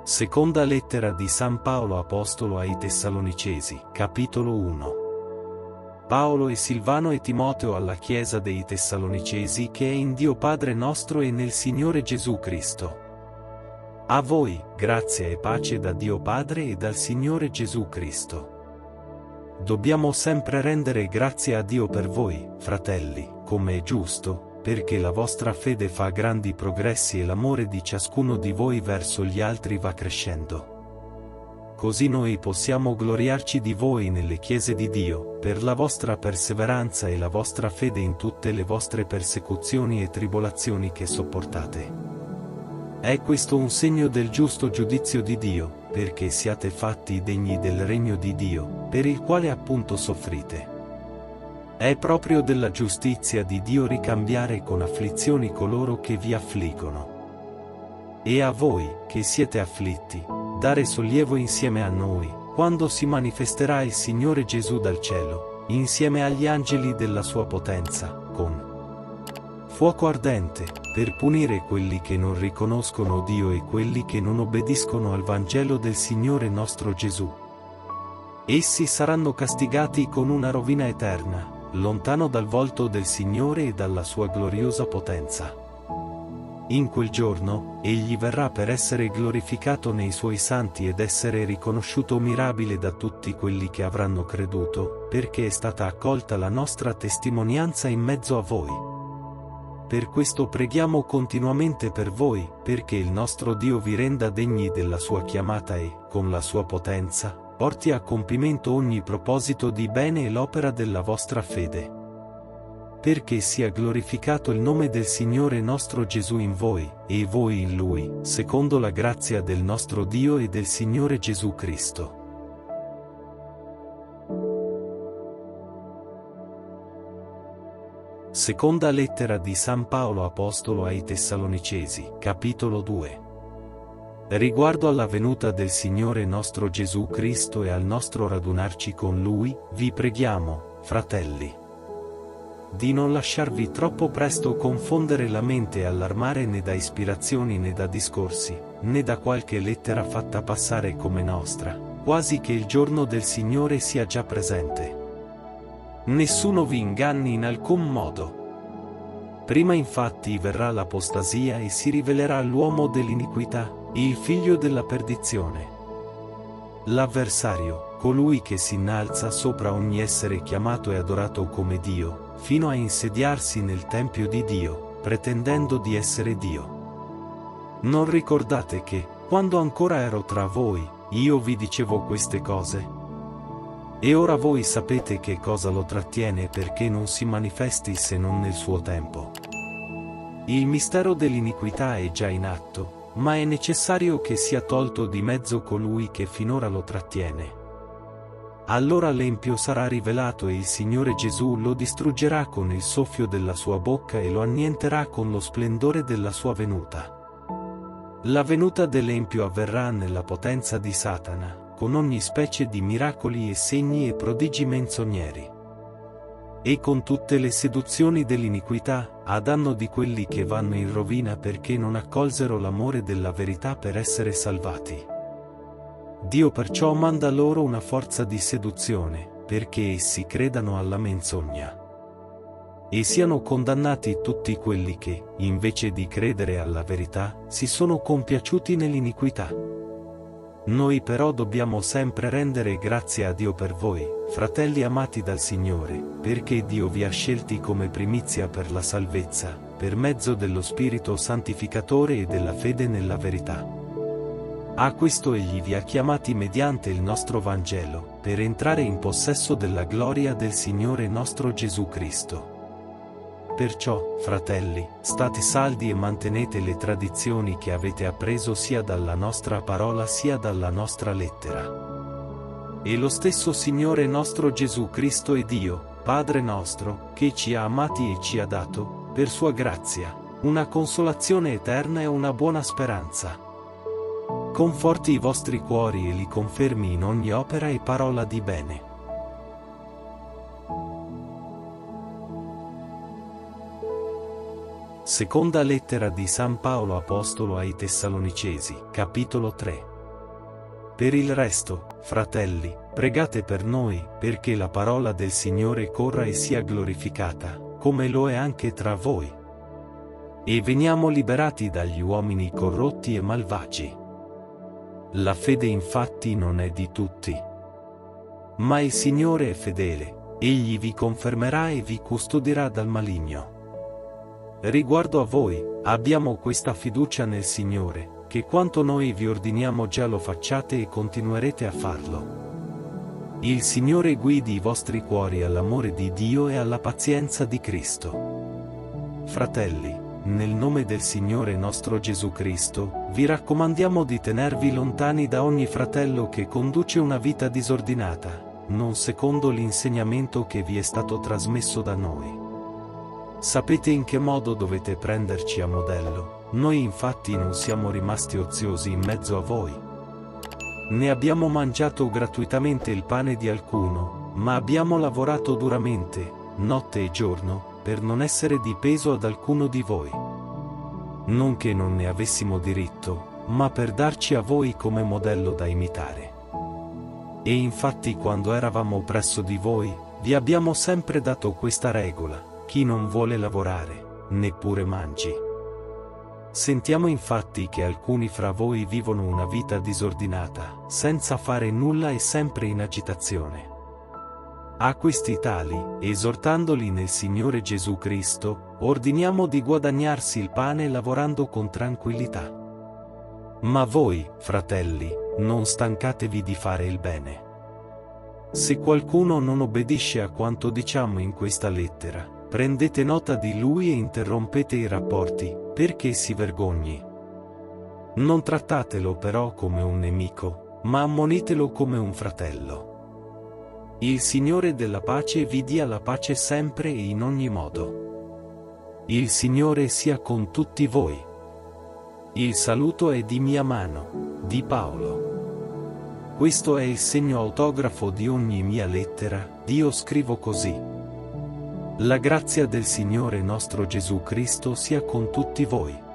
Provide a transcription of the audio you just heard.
Seconda lettera di San Paolo Apostolo ai Tessalonicesi, capitolo 1. Paolo e Silvano e Timoteo alla Chiesa dei Tessalonicesi che è in Dio Padre nostro e nel Signore Gesù Cristo. A voi, grazia e pace da Dio Padre e dal Signore Gesù Cristo. Dobbiamo sempre rendere grazie a Dio per voi, fratelli, come è giusto, perché la vostra fede fa grandi progressi e l'amore di ciascuno di voi verso gli altri va crescendo. Così noi possiamo gloriarci di voi nelle chiese di Dio, per la vostra perseveranza e la vostra fede in tutte le vostre persecuzioni e tribolazioni che sopportate. È questo un segno del giusto giudizio di Dio, perché siate fatti degni del regno di Dio, per il quale appunto soffrite. È proprio della giustizia di Dio ricambiare con afflizioni coloro che vi affliggono. E a voi, che siete afflitti, dare sollievo insieme a noi, quando si manifesterà il Signore Gesù dal cielo, insieme agli angeli della sua potenza, con fuoco ardente, per punire quelli che non riconoscono Dio e quelli che non obbediscono al Vangelo del Signore nostro Gesù. Essi saranno castigati con una rovina eterna, lontano dal volto del Signore e dalla sua gloriosa potenza. In quel giorno, egli verrà per essere glorificato nei suoi santi ed essere riconosciuto mirabile da tutti quelli che avranno creduto, perché è stata accolta la nostra testimonianza in mezzo a voi. Per questo preghiamo continuamente per voi, perché il nostro Dio vi renda degni della sua chiamata e, con la sua potenza, porti a compimento ogni proposito di bene e l'opera della vostra fede. Perché sia glorificato il nome del Signore nostro Gesù in voi, e voi in Lui, secondo la grazia del nostro Dio e del Signore Gesù Cristo. Seconda lettera di San Paolo Apostolo ai Tessalonicesi, capitolo 2. Riguardo alla venuta del Signore nostro Gesù Cristo e al nostro radunarci con Lui, vi preghiamo, fratelli, di non lasciarvi troppo presto confondere la mente e allarmare né da ispirazioni né da discorsi, né da qualche lettera fatta passare come nostra, quasi che il giorno del Signore sia già presente. Nessuno vi inganni in alcun modo. Prima infatti verrà l'apostasia e si rivelerà l'uomo dell'iniquità, il figlio della perdizione. L'avversario, colui che si innalza sopra ogni essere chiamato e adorato come Dio, fino a insediarsi nel tempio di Dio, pretendendo di essere Dio. Non ricordate che, quando ancora ero tra voi, io vi dicevo queste cose? E ora voi sapete che cosa lo trattiene perché non si manifesti se non nel suo tempo. Il mistero dell'iniquità è già in atto, ma è necessario che sia tolto di mezzo colui che finora lo trattiene. Allora l'empio sarà rivelato e il Signore Gesù lo distruggerà con il soffio della sua bocca e lo annienterà con lo splendore della sua venuta. La venuta dell'empio avverrà nella potenza di Satana, con ogni specie di miracoli e segni e prodigi menzogneri. E con tutte le seduzioni dell'iniquità, a danno di quelli che vanno in rovina perché non accolsero l'amore della verità per essere salvati. Dio perciò manda loro una forza di seduzione, perché essi credano alla menzogna. E siano condannati tutti quelli che, invece di credere alla verità, si sono compiaciuti nell'iniquità. Noi però dobbiamo sempre rendere grazie a Dio per voi, fratelli amati dal Signore, perché Dio vi ha scelti come primizia per la salvezza, per mezzo dello Spirito Santificatore e della fede nella verità. A questo Egli vi ha chiamati mediante il nostro Vangelo, per entrare in possesso della gloria del Signore nostro Gesù Cristo. Perciò, fratelli, state saldi e mantenete le tradizioni che avete appreso sia dalla nostra parola sia dalla nostra lettera. E lo stesso Signore nostro Gesù Cristo e Dio, Padre nostro, che ci ha amati e ci ha dato, per sua grazia, una consolazione eterna e una buona speranza. Conforti i vostri cuori e li confermi in ogni opera e parola di bene. Seconda lettera di San Paolo Apostolo ai Tessalonicesi, capitolo 3. Per il resto, fratelli, pregate per noi, perché la parola del Signore corra e sia glorificata, come lo è anche tra voi. E veniamo liberati dagli uomini corrotti e malvagi. La fede infatti non è di tutti. Ma il Signore è fedele, Egli vi confermerà e vi custodirà dal maligno. Riguardo a voi, abbiamo questa fiducia nel Signore, che quanto noi vi ordiniamo già lo facciate e continuerete a farlo. Il Signore guidi i vostri cuori all'amore di Dio e alla pazienza di Cristo. Fratelli, nel nome del Signore nostro Gesù Cristo, vi raccomandiamo di tenervi lontani da ogni fratello che conduce una vita disordinata, non secondo l'insegnamento che vi è stato trasmesso da noi. Sapete in che modo dovete prenderci a modello, noi infatti non siamo rimasti oziosi in mezzo a voi. Ne abbiamo mangiato gratuitamente il pane di alcuno, ma abbiamo lavorato duramente, notte e giorno, per non essere di peso ad alcuno di voi. Non che non ne avessimo diritto, ma per darci a voi come modello da imitare. E infatti quando eravamo presso di voi, vi abbiamo sempre dato questa regola: chi non vuole lavorare, neppure mangi. Sentiamo infatti che alcuni fra voi vivono una vita disordinata, senza fare nulla e sempre in agitazione. A questi tali, esortandoli nel Signore Gesù Cristo, ordiniamo di guadagnarsi il pane lavorando con tranquillità. Ma voi, fratelli, non stancatevi di fare il bene. Se qualcuno non obbedisce a quanto diciamo in questa lettera, prendete nota di lui e interrompete i rapporti, perché si vergogni. Non trattatelo però come un nemico, ma ammonitelo come un fratello. Il Signore della pace vi dia la pace sempre e in ogni modo. Il Signore sia con tutti voi. Il saluto è di mia mano, di Paolo. Questo è il segno autografo di ogni mia lettera, io scrivo così. La grazia del Signore nostro Gesù Cristo sia con tutti voi.